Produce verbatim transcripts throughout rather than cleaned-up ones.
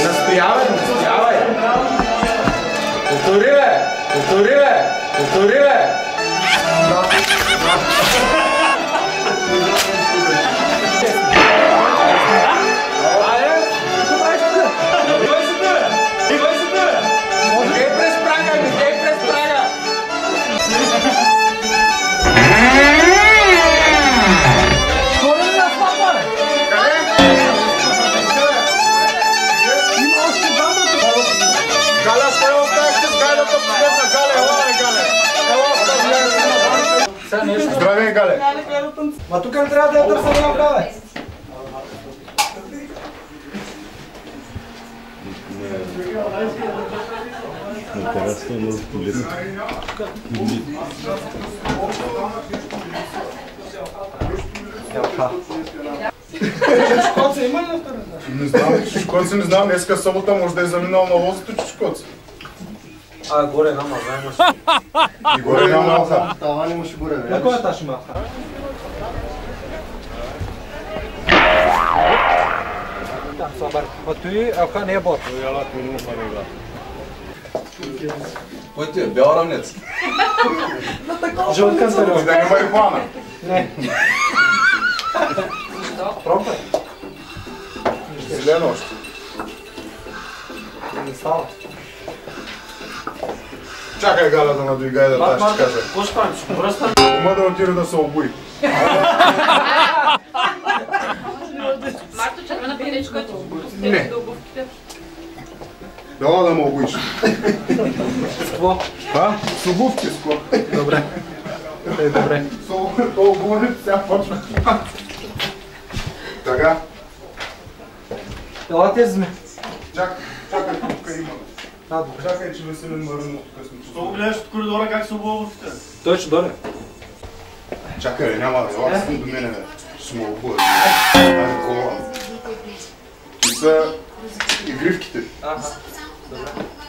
Настоявай, настоявай! Повтори, бе! Повтори, бе! Повтори, бе! Здравей, Гале! Ма тук не трябва да я търся на Гале! Интересно, но полезно. Чушкоца има ли на втора? Не знам, чушкоци не знам, днеска събота може да е заминал на лозото чушкоци. А, горе на маза имаш. И горе няма малха. Таван имаше горе, бе. На кой етаж има? Там слабар. А той, аха не е бот. Кой ти е? Бял равнец? Жълт кантарел. И да не марихуана. Не. Пробвай. Зелено още. Не става. Чакай, Галя, да надвигай да тази ще кажа. Какво ще правим? Ще връщам? Ума да отиде да се обуи. Марто, червена пилечка. Не. Дала да ме обуиш. С какво? А? С обувки с какво? Добре. Е, добре. То обуването сега почва. Така. Ела тези сме. Чакай, чакай, тук има. А, добре. Чакай, че Веселин Маринов тук сме. Що го гледаш от коридора как се обува въобще? Той ще дойде. Чакай, бе, няма да ела си до мене, бе. Ще ме обува. Айде, кола. И са игривките. Аха. Добре.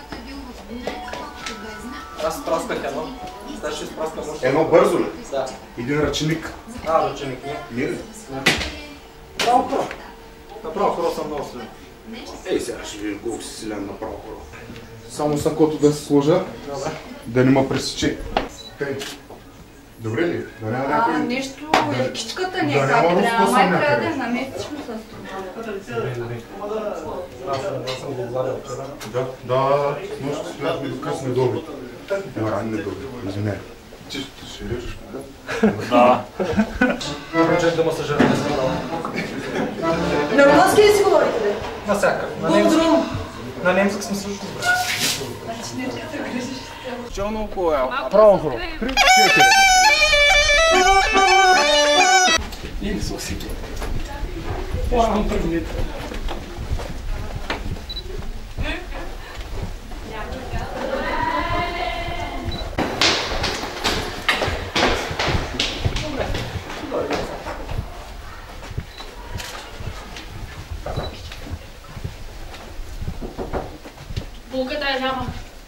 Аз прасках едно. Сега ще изпраскам още. Едно бързо ли? Да. Един ръченик. А, ръченик не. Не ли? Право хора. Направо хора съм много силен. Ей, сега ще видим колко си силен направо хора. Само сакото да се сложа, Добре. да не ме пресече. Тъй. Добре ли? Да няма А, някой... нещо, лекичката да не е как няма трябва. разкосан Май някъде. трябва да я наместичме с това. Аз съм го владял вчера. Да, да, може да стояхме до късно доби. Не, ранни доби, извиняй. Ти ще режеш така? Да. Прочет да ме съжаля, не съм дал. На руски ли си говорите, бе? На всяка. На немски. На немски сме също добре. Челно около е. Право хора. Или соси. Плавам предмет. Булката е няма.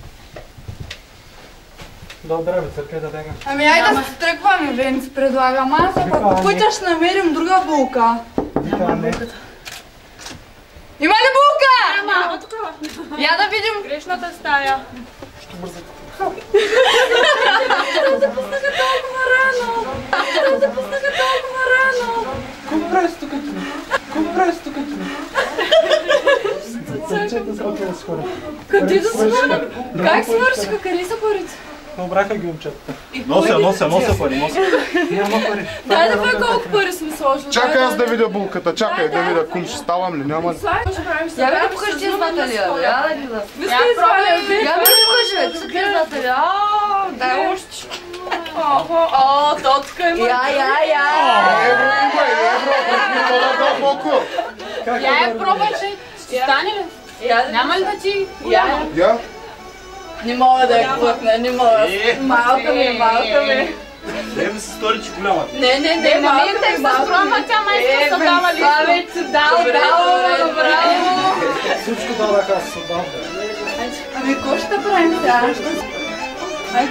Добре, бе, църпя да бегам. Ами айде да се тръгваме, Венци, предлагам. Аз пък по пътя ще намерим друга булка. Няма не. Има ли булка? Няма, тук. Я да видим. Грешната стая. Трябва да пуснаха толкова рано. Трябва да пуснаха толкова рано. Какво правиш тук? Какво правиш тук? Църчета сколько да си хора. Къде да свършиха? Как свършиха? Къде са парите? Набраха ги момчетата. Нося, нося, нося пари, нося. Няма пари. Дай да видя колко пари сме сложили. Чакай аз да видя булката, чакай да видя кум ще ставам ли, няма ли? Я бе да покажи тези баталия, бе. Я да ги да. Я пробвай. Я бе да покажи, бе. Тук тези баталия. Ааа, дай още. О, точка има. Я, я, я. Евро има, евро, предполага дълбоко. Я я пробвай, че ще стане ли? Няма ли да ти? Я. Я? Не мога да я глътна, не мога. Малка ми, малка ми. Не ми се стори, че голяма. Не, не, не, малка ми, малка ми. Тя май се създава ли? Това вече дал, дал, браво. Всичко дадах аз съм дал. Ами, какво ще правим сега? Айде.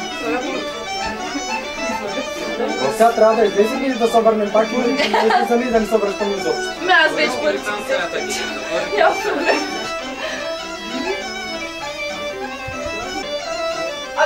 Сега трябва да излезем и да се върнем пак и да не се връщаме изобщо. Ме аз вече парите. Няма проблем.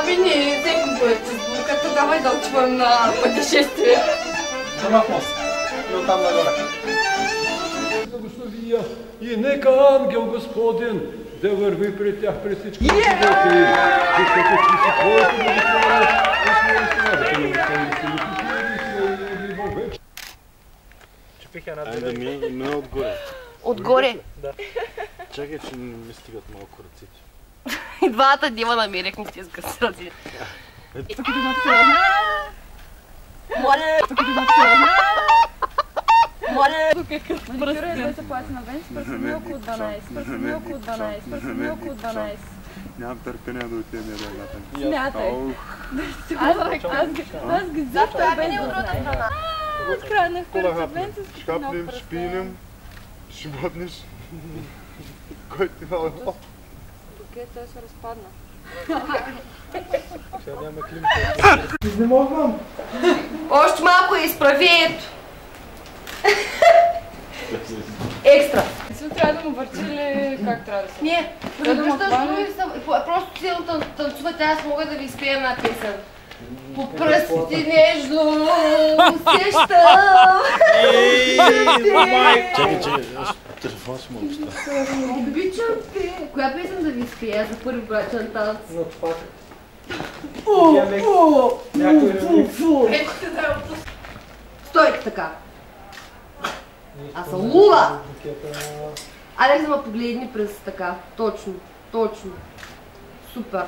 Ами не, всеки път с булката давай да отивам на пътешествие. Сама в мост. И оттам нагоре. Благословия и нека ангел Господен да върви пред тях през всички животи. Защото ти си Твоето благословение и Твоето славата на Господи. Чупих една Айде да ми, ми отгоре. Отгоре? Да. Чакай, че не ми стигат малко ръците. И двата дива намерих, не стиска с ръците. Моля! Моля! Маникюра да се плати на Венци, пръсни около дванайсет, пръсни около дванайсет, пръсни около дванайсет. Нямам търпение да отидем да едната. Смятай. Аз ги аз ги запта без да знае. Откраднах първата Венци с Шкапнем, шпинем, ще бъднеш. Кой ти мала? Окей, той се разпадна. Изнемогвам. Още малко е изправието. Екстра. Си трябва да му върти или как трябва да се? Не, да ме връщаш други съм. Просто цяло танцувате, аз мога да ви изпея една песен. По пръстите нежно усещам. Чакай, чакай, аз телефон си му оставя. Обичам те. Коя песен да ви изпея за първи брачен танц? Но това някой релив. Стойте така. Аз съм лула! Алекс да ме погледни през така. Точно, точно. Супер.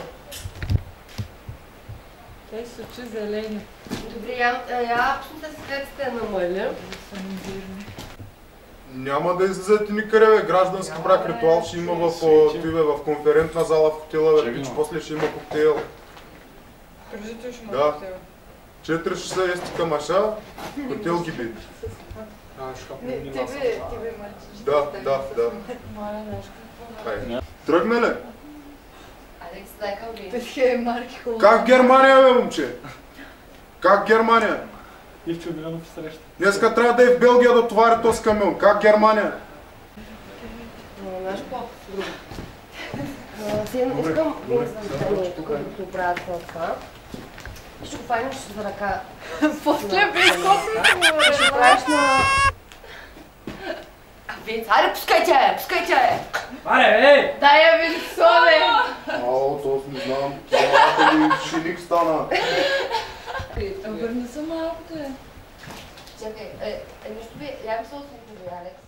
Те са очи зелени. Добре, я, я пусната си където сте намали. Няма да излизате никъде, бе. Граждански брак ритуал ще има в, тиве, в конферентна зала в хотела, бе. Че после ще има коктейл. Кажете, ще Да. четири часа естика маша, хотел ги би. Тебе, тебе мърчиш. Да, да, да. Маля, нещо. Хай. Тръгна ли? Алекс, дай към ви. Песхе, марки, хубаво. Как Германия, бе, момче? Как Германия? Ивчо Милянов среща. Днеска трябва да е в Белгия да товари този камион. Как Германия? Знаеш какво? Искам да стане тук да го правят това. Ще го файнеш за ръка. После без копия. Ще правиш на... Винц, айде пускай тя е, пускай тя е! Аре, ей! Дай я Винцове! Ало, то не знам. Малко ли шиник стана? Върни се малко, те. Чакай, е, нещо би, я би се усмихна, Алекс.